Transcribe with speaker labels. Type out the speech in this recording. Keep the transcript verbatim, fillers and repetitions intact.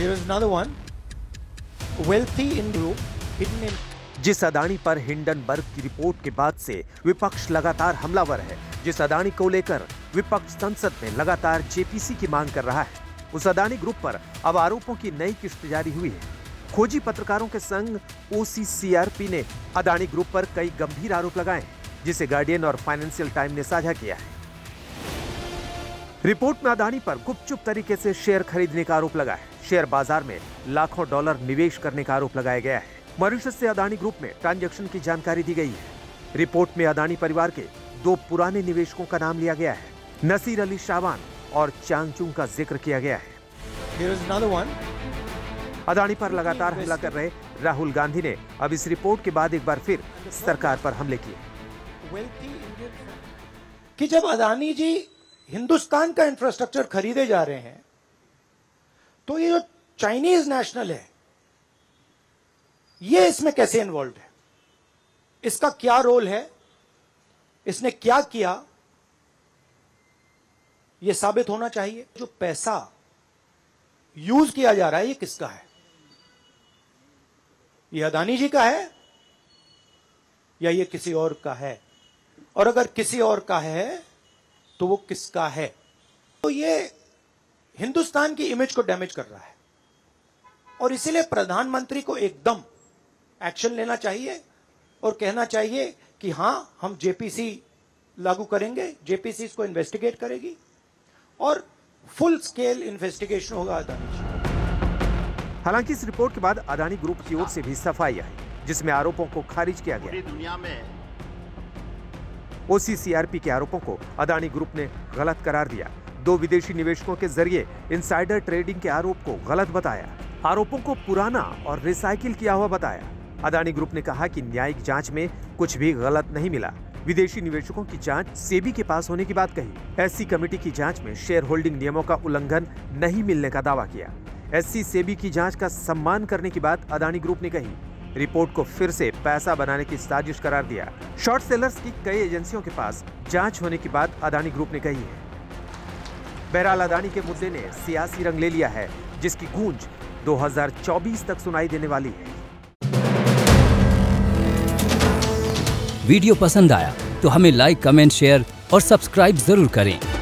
Speaker 1: Here is another one. Wealthy in group hidden in.
Speaker 2: जिस अदानी पर Hindenburg की report के बाद से विपक्ष लगातार हमलावर है, जिस अदानी को लेकर विपक्ष संसद में लगातार जेपीसी की मांग कर रहा है, उस अदानी ग्रुप पर अब आरोपों की नई किश्त जारी हुई है। खोजी पत्रकारों के संग ओसीसीआरपी ने अदानी ग्रुप पर कई गंभीर आरोप लगाए, जिसे गार्डियन और फाइनेंशियल टाइम ने साझा किया है। रिपोर्ट में अदानी पर गुपचुप तरीके से शेयर खरीदने का आरोप लगा है। शेयर बाजार में लाखों डॉलर निवेश करने का आरोप लगाया गया है। मॉरिशस से अदानी ग्रुप में ट्रांजैक्शन की जानकारी दी गई है। रिपोर्ट में अदानी परिवार के दो पुराने निवेशकों का नाम लिया गया है, नसीर अली शाबान और चांगचुंग का जिक्र किया गया है।
Speaker 1: Here is another one.
Speaker 2: Adani पर लगातार हमला कर रहे राहुल गांधी ने अब इस रिपोर्ट के बाद एक बार फिर सरकार पर हमले किए
Speaker 1: कि जब अदानी जी हिंदुस्तान का इंफ्रास्ट्रक्चर खरीदे जा रहे हैं, तो ये जो चाइनीज नेशनल है, ये इसमें कैसे इन्वॉल्व है, इसका क्या रोल है, इसने क्या किया, ये साबित होना चाहिए। जो पैसा यूज किया जा रहा है, ये किसका है? ये अदानी जी का है या ये किसी और का है? और अगर किसी और का है तो वो किसका है? तो ये हिंदुस्तान की इमेज को डैमेज कर रहा है और इसीलिए प्रधानमंत्री को एकदम एक्शन लेना चाहिए और कहना चाहिए कि हां, हम जेपीसी लागू करेंगे, जेपीसी इसको इन्वेस्टिगेट करेगी और फुल स्केल इन्वेस्टिगेशन होगा अदानी जी।
Speaker 2: हालांकि इस रिपोर्ट के बाद अदानी ग्रुप की ओर से भी सफाई आई, जिसमें आरोपों को खारिज किया गया।
Speaker 3: दुनिया में
Speaker 2: ओसीसीआरपी के आरोपों को अदानी ग्रुप ने गलत करार दिया। दो विदेशी निवेशकों के जरिए इनसाइडर ट्रेडिंग के आरोप को गलत बताया, आरोपों को पुराना और रिसाइकिल किया हुआ बताया। अदानी ग्रुप ने कहा कि न्यायिक जांच में कुछ भी गलत नहीं मिला। विदेशी निवेशकों की जांच सेबी के पास होने की बात कही। एससी कमेटी की जांच में शेयर होल्डिंग नियमों का उल्लंघन नहीं मिलने का दावा किया। एससी सेबी की जांच का सम्मान करने की बात अदानी ग्रुप ने कही। रिपोर्ट को फिर से पैसा बनाने की साजिश करार दिया। शॉर्ट सेलर्स की कई एजेंसियों के पास जांच होने की बात अदानी ग्रुप ने कही है। बहरहाल अदानी के मुद्दे ने सियासी रंग ले लिया है, जिसकी गूंज दो हज़ार चौबीस तक सुनाई देने वाली है।
Speaker 4: वीडियो पसंद आया तो हमें लाइक, कमेंट, शेयर और सब्सक्राइब जरूर करें।